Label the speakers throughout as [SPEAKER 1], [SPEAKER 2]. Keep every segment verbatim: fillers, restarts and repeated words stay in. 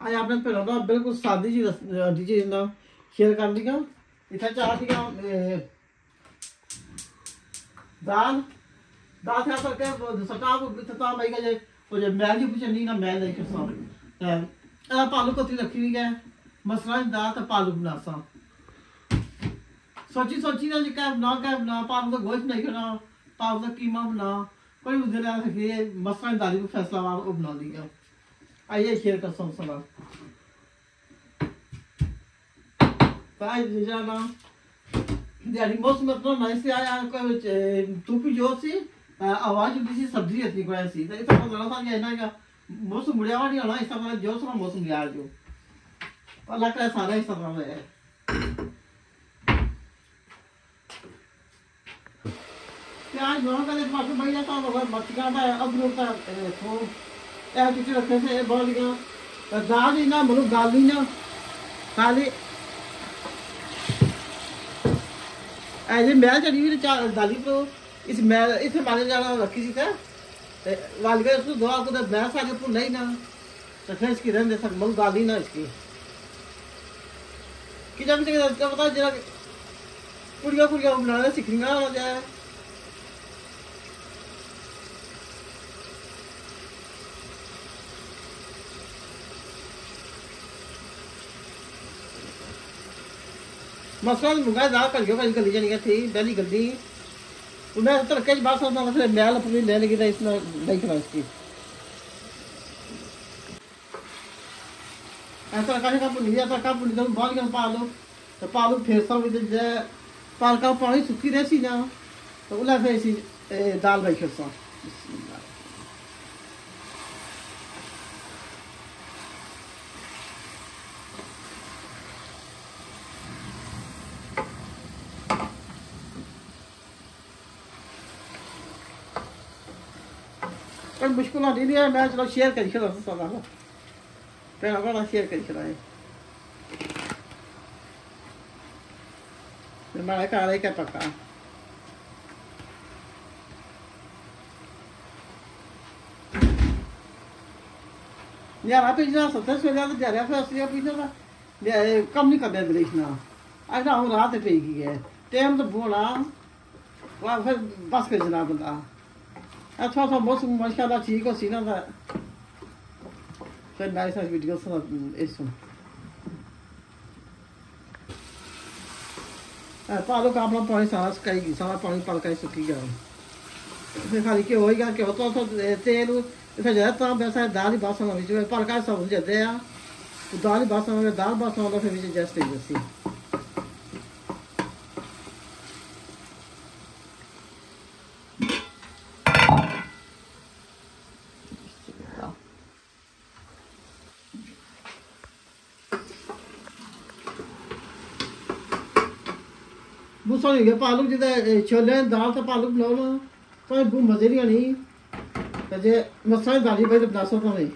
[SPEAKER 1] आज आपने पहला बिल्कुल सादी जी दी चीज ना शेयर कर दी इतना चाह दी दाल दाल से करके सरकार को इतना भाई का जो जो मैल जी कुछ नहीं ना मैल है किसान पालू कतरी रखी हुई है मसला दाल तो पालू बना सा सोची सोची ना क्या बना क्या बना पालू का गोश्त नहीं करना पालू का कीमा बना कोई उधर आ सके मसला दाली को फैसला वो बना दिया आइए शेयर कर सब सलाह जाना दिहाड़ी मौसम इतना नाइस से आया धूप जो सी आवाज होती सी सब्जी इतनी कोई सी तो इतना लगा था कि ना मौसम मुड़िया नहीं होना इस तरह जो सा मौसम यार जो अल्लाह का सारा इस तरह है प्याज जो का एक बात भाई जाता है मच्छी का अब लोग का तो ऐ किसी रखे से बहुत का दाल ही ना मतलब दाल ही ना खाली ऐसे मैल चढ़ी हुई दाली तो इस मैल इसे मारे जाना रखी थी था वाल गए उसको दो आपको मैल सारे ऊपर नहीं ना तो फिर इसकी रहने दे मतलब दाल ही ना इसकी कि जब तक पता जरा पुड़िया पुड़िया बनाना सीखना हो जाए मसला मुंगा दाल कर गया गली जानी थी पहली गलती मैं तड़के च बात सोचता फिर मैल अपनी ले लगी इसमें नहीं खा इसकी ऐसा तड़का का भुन गया तड़का भुन गया बहुत गया पा लो तो पा लो फिर सब पालका पानी सुखी रह सी ना तो उला फिर इसी दाल भाई फिर सा पर मुश्किल नहीं नहीं है मैं चलो शेयर करी चला सारा ना पहला बड़ा शेयर करी चलाए मैं का रहा क्या पक्का यार आप इतना सत्तर से ज़्यादा जा रहा है फिर असली पीछे ना कम नहीं करते दृश्य ना आज ना हम रात पे की है टाइम तो बोला वहाँ फिर बस कर जना बंदा अच्छा सा मौसम माशाल्लाह ठीक हो सी ना था फिर नाइस नाइस वीडियो सुना इसमें पालो का अपना पानी सारा सुखाई सारा पानी पलका सुखी गया फिर खाली के हो गया कि होता तो तेल इतना ज़्यादा वैसा दाल ही बासन में पलका सब जाते हैं दाल ही बासन में दाल बासन वाला फिर जैसे जैसी गुस्सा नहीं गया पालक जिदा छोले दाल तो पालक बनाओ ना तो बहुत मजे नहीं आनी तो जे मसाले दाली भाई तो बना सकता नहीं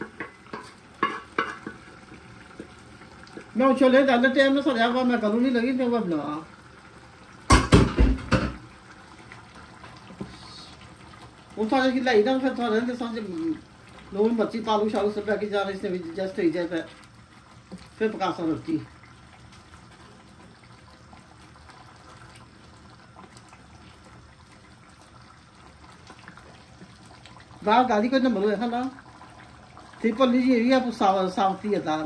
[SPEAKER 1] मैं छोले दाल टाइम में सजा हुआ मैं करूँ नहीं लगी तो वह बना वो थोड़ा कि लाई ना फिर थोड़ा रहते समझ लोग मच्छी पालू शालू सब पैके जा रहे इसने जस्ट ही जाए फिर पका सा रोटी दाल गाली को नंबर है ना सिंपल लीजिए ये आप साव सावती है दाल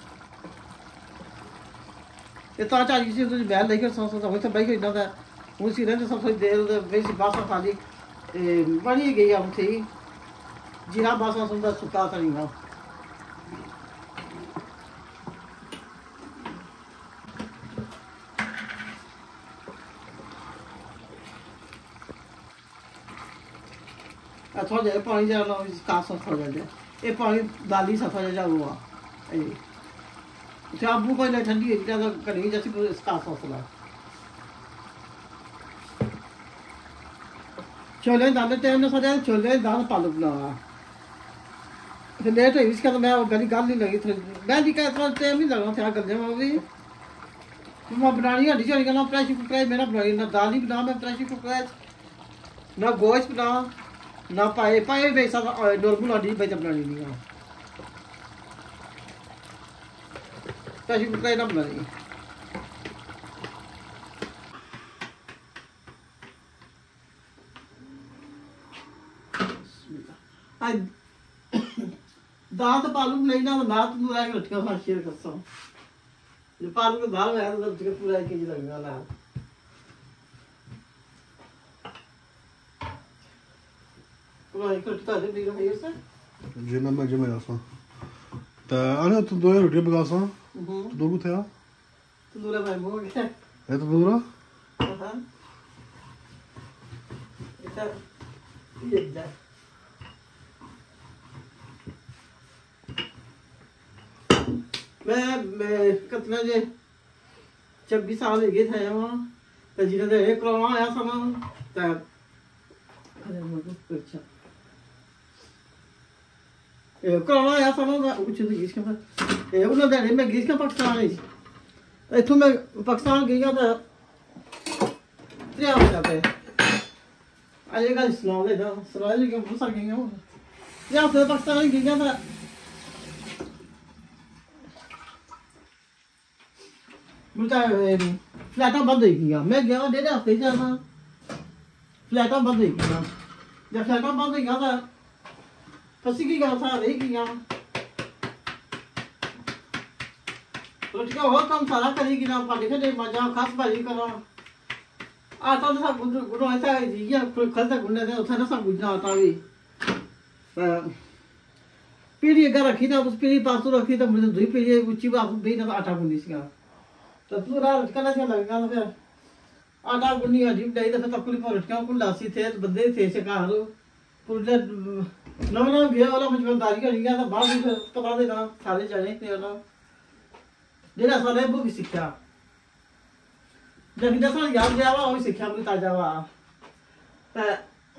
[SPEAKER 1] ये तो अच्छा किसी तो बैल लेकर सौ सौ तो भाई को इतना था उसी रहते सब थोड़ी देर वैसी बासा खाली बनी गई हम थी जीरा बासा सुंदर सुखा था नहीं ना थोड़ा जाए पानी जाना का सफा जाए ये पानी दाली सफा जा हुआ अच्छा अबू कोई ना ठंडी है ज़्यादा कड़ी जैसी का सफला छोले दाल टाइम में सजा छोले दाल पालक बना फिर लेट हुई इसका तो मैं गली गाल नहीं लगी थी मैं भी क्या इतना टाइम नहीं लगा था गले में भी मैं बनानी हड्डी चढ़ी करना प्रेशर कुकर मेरा बनाई ना दाल ही बना मैं प्रेशर कुकर ना गोश्त बना ना पाए पाए वैसा नॉर्मल हड्डी भाई बनानी नहीं है पैसी पकाई ना बनानी आज दाल तो पालू नहीं ना ना तो पूरा रोटियां खा शेयर करता हूँ जो पालू की दाल है तो रोटियां पूरा एक केजी लगेगा ना पूरा एक रोटी तो दे रहा है ये सर
[SPEAKER 2] जी ना मैं जमे आसा तो अरे तो दो रोटियां पकासा तो दो को थे
[SPEAKER 1] तो दूरा भाई वो क्या
[SPEAKER 2] है तो दूरा
[SPEAKER 1] हाँ इतना ये जा मैं मैं कितना जे छब्बीस साल हो गए थे वहाँ तो जिन्हें एक कोरोना आया था ना तो अरे मुझे अच्छा ये कोरोना आया था ना तो कुछ नहीं किसका था ये उन्होंने डरे मैं किसका पाकिस्तान है तो इतना मैं पाकिस्तान गया था क्या हो जाता है आएगा इस्लाम ले था सराय के बहुत सारे गए हैं या फिर पाकिस्तान गया था मुझे फ्लैटा बंद हो गया मैं गया डेढ़ हफ्ते जाना फ्लैटा बंद हो गया जब फ्लैटा बंद हो गया था फंसी की गया था रह गया रोटियां और कम सारा करेगी ना पानी के मजा खास भारी करा आटा तो सब गुड़ ऐसा है जी ये खल तक गुड़ने थे उठा ना सब गुड़ना आता भी पीढ़ी अगर रखी ना उस पीढ़ी पास तो रखी तो मुझे दूसरी पीढ़ी ऊंची बात भी ना आटा गुंडी सी तो पूरा कला से लगेगा तो फिर आटा गुन्नी अजीब नहीं तो फिर तकली पर रटका को लासी थे बंदे थे से कहा लो पूरे नौ नौ गया वाला मुझे बंदारी कर गया तो बाद में पता देना सारे जाने थे ना जेड़ा सारे बुक सीखा जब जैसा याद गया वो सीखा भी ताजा हुआ तो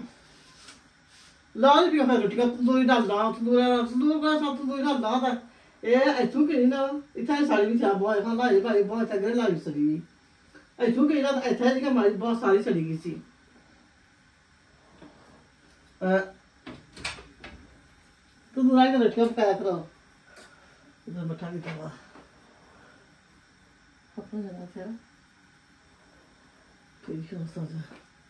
[SPEAKER 1] लाल भी है रटका तंदूरी डालना तंदूरा तंदूर का सब तंदूरी डालना था ये ऐसू के ना इतना सारी भी था बहुत है ना ये भाई बहुत अच्छा गला भी सड़ी ऐसू के ना ऐसा है कि हमारी बहुत सारी सड़ी गई थी तो दूसरा का लटका पकाया करो इधर मठा की तवा अपना जरा से फिर क्यों सोचा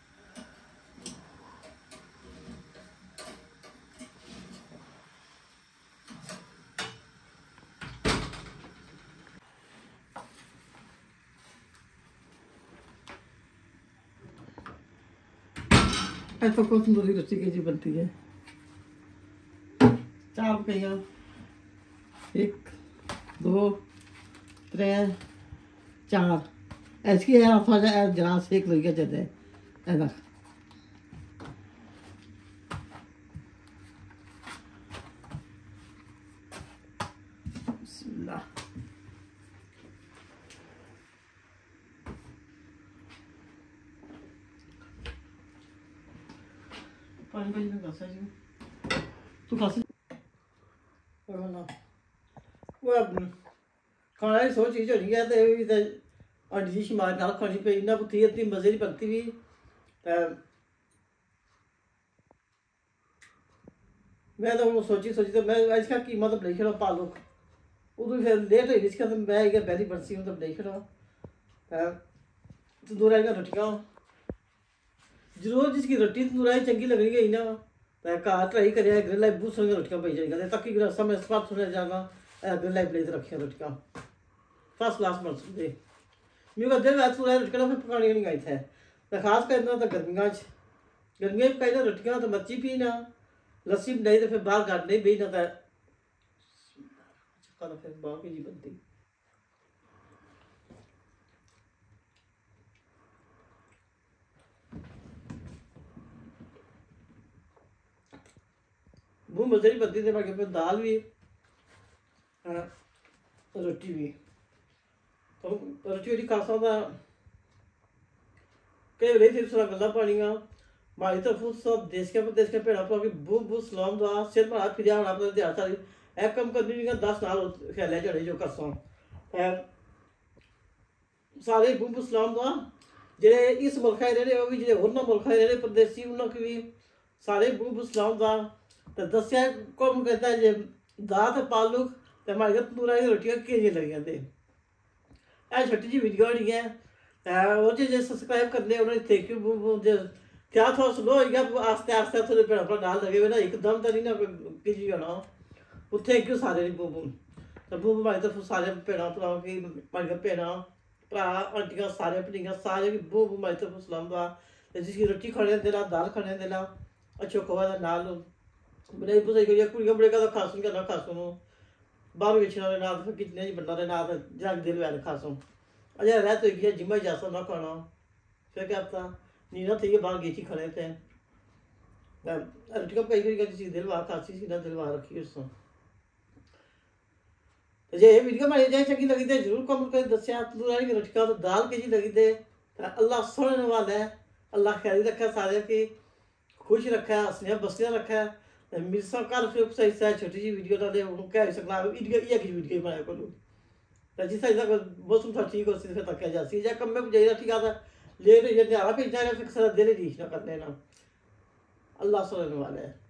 [SPEAKER 1] ऐसा को तंदूरी रोटी कैसी बनती है चार पहिया एक दो त्रै चार ऐसी है आप जरा सेक लग गया जैसे ऐसा पानी पानी में घसा जी तू खासी और ना वो अब खाना ही सोच चीज हो रही है तो भी तो अंडी दी शिमार नाल खानी पे इन्ना पुथी इतनी मजे की बनती भी मैं तो सोची सोची तो मैं इसका कीमत तो बनाई खड़ा पालक उदू फिर लेट हुई इसका तो मैं एक पहली बरसी हूँ तो बनाई खड़ा तंदूरा का रोटियां जरूर जिसकी रोटी तंदूरा चंगी लगनी गई ना तो घर ट्राई करें ग्रिल लाइफ बहुत सोनी रोटियां पाई जाएगा तक कि समय स्वाद सुने जाना ग्रिल लाइफ प्लेस रखिया रोटियां फर्स्ट क्लास बन सकते मेरे को दिन तंदूरा रोटियां फिर पकानी नहीं गई थे तो खास करना तो गर्मियों गर्मियों पकाई ना रोटियां तो मच्छी पीना लस्सी बनाई तो फिर बाहर गाड़ नहीं बही ना तो फिर बाकी जी बनती वो मजे ही बनती थी बाकी फिर दाल भी रोटी भी तो रोटी वाली खासा था कई रही थी उसका गला पानिया मारी तरफ सब देश के प्रदेश के पेड़ा पा के बू बू सलाम दुआ सिर मारा फिर यहाँ अपने ध्यान सारी एक कम करनी नहीं दस नाल खेले चढ़े जो करसा सारे बू बू सलाम दुआ जेडे इस मुल्क है रहे भी जेडे होरना मुल्क है रहे प्रदेशी उन्होंने भी सारे बू बू सलाम दुआ तो दसिया कौन कहता है जे दाल पालक तो हमारे घर तंदूरा की रोटियां किए लग जाते ਇਹ ਛੋਟੀ ਜਿਹੀ ਵੀਡੀਓ ਹੋਣੀ ਹੈ ਉਹ ਜੇ ਸਬਸਕ੍ਰਾइब कर ले उन्होंने थैंक यू जो क्या थोड़ा स्लो हो गया आस्ते आस्ते थोड़े भैन भरा नाल लगे हुए ना एकदम तो नहीं ना किसी होना वो थैंक यू सारे बू बू तो बू बू मारी तरफ सारे भैन भराओं की मारी भैन भरा आंटियां सारे भनियां सारे की बू बू मारी तरफ सलाम दुआ जिसकी रोटी खाने देना दाल खाने देना अच्छो खवा नाल बनाई बुझाई करिए कुड़ियां बड़े का खासूं करना खासूं बाहर बेचने वाले नाल कितने बंदा नाल जग दिल वैन खासूं अजय रह तो गया जिम्मा जासा ना खाना फिर क्या पता नीना थी बाहर गई थी खाने थे रोटी कई कई चीज़ दिलवा खासी सी ना दिलवा रखी उसको तो जे वीडियो मारी जाए चंगी लगी तो जरूर कमेंट कर दसिया तू रोटी का तो दाल के जी लगी दे अल्लाह सुनने वाला है अल्लाह खैरी रखा सारे की खुश रखा हंसनिया बसनिया रखा मिलसा कल फिर सही सही छोटी जी वीडियो ना दे कह सकता वीडियो ये की वीडियो बनाया करूँ जिस तरह का मौसम था ठीक हो फिर तक जा सी जा कम में जाइए ठीक आता लेट ये न्यारा भेजना फिर सारा दिल रीच ना करने ना अल्लाह सुनने वाला है।